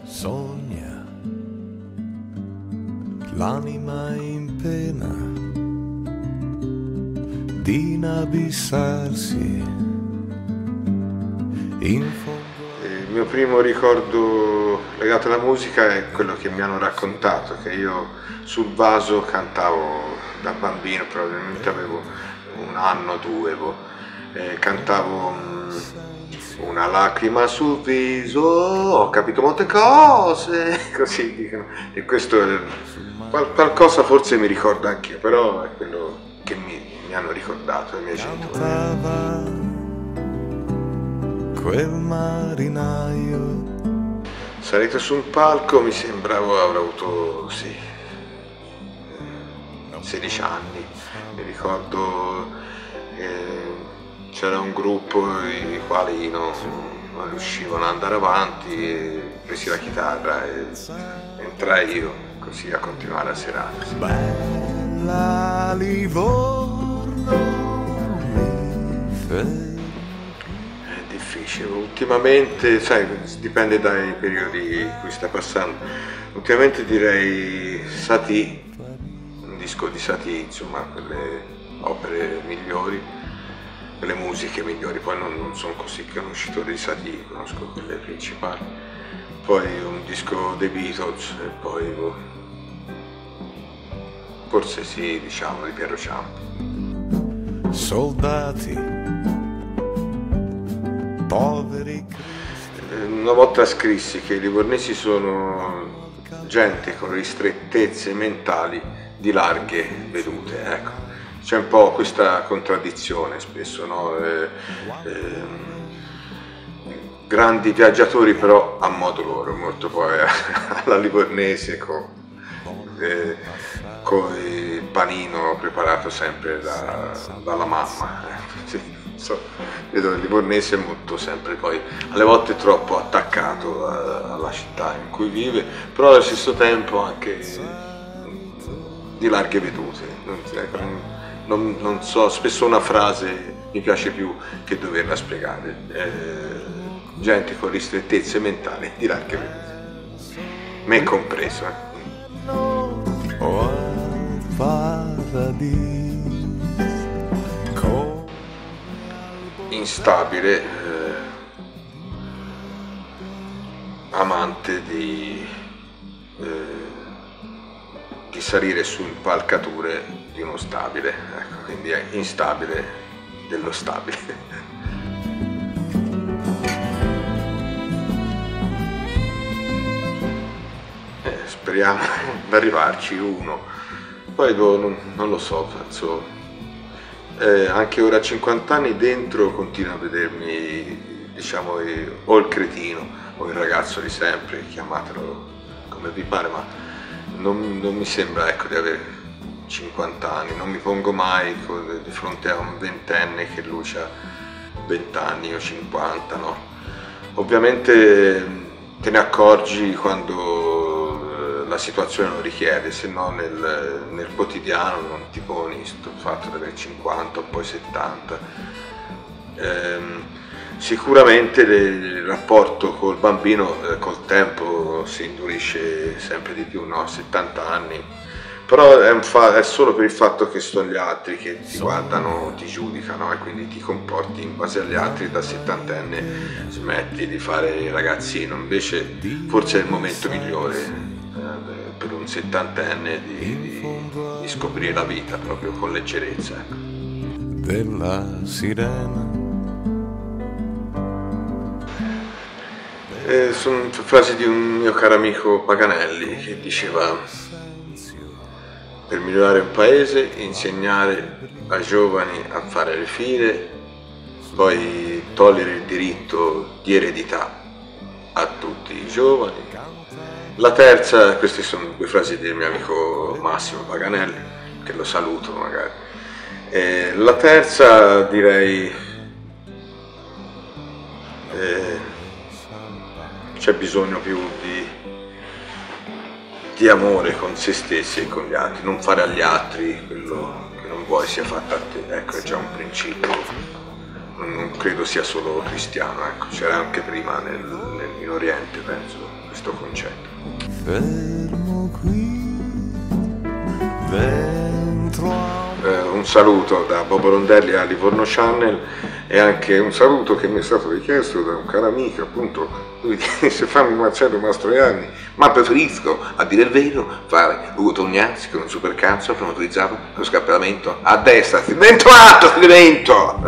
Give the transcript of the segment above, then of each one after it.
Sogna l'anima in pena di inabissarsi in fondo. Il mio primo ricordo legato alla musica è quello che mi hanno raccontato, che io sul vaso cantavo da bambino, probabilmente avevo 1 anno, 2, cantavo una lacrima sul viso, ho capito molte cose, così dicono. E questo qualcosa forse mi ricorda anch'io, però è quello che mi hanno ricordato i miei genitori. Quel marinaio Salito su un palco, mi sembrava avrò avuto 16 anni. Mi ricordo c'era un gruppo i quali non riuscivano ad andare avanti, e presi la chitarra e entrai io così a continuare la serata. bella Livorno È difficile, ultimamente, sai, dipende dai periodi in cui sta passando. Ultimamente direi Satie, un disco di Satie, insomma, quelle opere migliori, quelle musiche migliori. Poi non sono così conoscitore di Satie, conosco quelle principali. Poi un disco dei Beatles e poi forse sì, diciamo, di Piero Ciampi. soldati poveri. Una volta scrissi che i livornesi sono gente con ristrettezze mentali di larghe vedute, ecco. C'è un po' questa contraddizione spesso, no? Grandi viaggiatori però a modo loro, molto poi alla livornese con il panino preparato sempre dalla mamma. Vedo il livornese molto sempre poi alle volte troppo attaccato alla città in cui vive, però allo stesso tempo anche di larghe vedute. Non so, spesso una frase mi piace più che doverla spiegare. Gente con ristrettezze mentali di larghe vedute, me compreso. O al paradiso Instabile, amante di salire su impalcature di uno stabile, ecco, quindi è instabile dello stabile. Speriamo di arrivarci uno, poi non lo so, penso anche ora a 50 anni dentro continuo a vedermi, diciamo, o il cretino o il ragazzo di sempre, chiamatelo come vi pare, ma non mi sembra, ecco, di avere 50 anni, non mi pongo mai di fronte a un ventenne che lui ha 20 anni o 50, no? Ovviamente te ne accorgi quando la situazione lo richiede, se no nel quotidiano non ti poni questo fatto di avere 50 o poi 70. Sicuramente il rapporto col bambino col tempo si indurisce sempre di più, no? 70 anni, però è solo per il fatto che sono gli altri che ti guardano, ti giudicano e quindi ti comporti in base agli altri. Da 70enne smetti di fare il ragazzino, invece forse è il momento migliore per un 70enne di scoprire la vita proprio con leggerezza, ecco. della sirena. Sono frasi di un mio caro amico Paganelli che diceva: per migliorare un paese, insegnare ai giovani a fare le file, poi togliere il diritto di eredità a tutti i giovani. La terza, queste sono 2 frasi del mio amico Massimo Paganelli, che lo saluto magari. La terza direi c'è bisogno più di amore con se stessi e con gli altri, non fare agli altri quello che non vuoi sia fatto a te, ecco, è già un principio, non credo sia solo cristiano, ecco, c'era anche prima nel in Oriente, penso, questo concetto. Fermo qui dentro. Un saluto da Bobo Rondelli a Livorno Channel e anche un saluto che mi è stato richiesto da un caro amico, appunto, lui dice fammi Marcello Mastroianni, ma preferisco, a dire il vero, fare Ugo Tognazzi con un supercazzo che utilizzato lo scappellamento a destra, dentro alto, stridimento!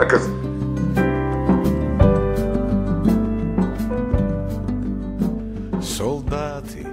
Soldati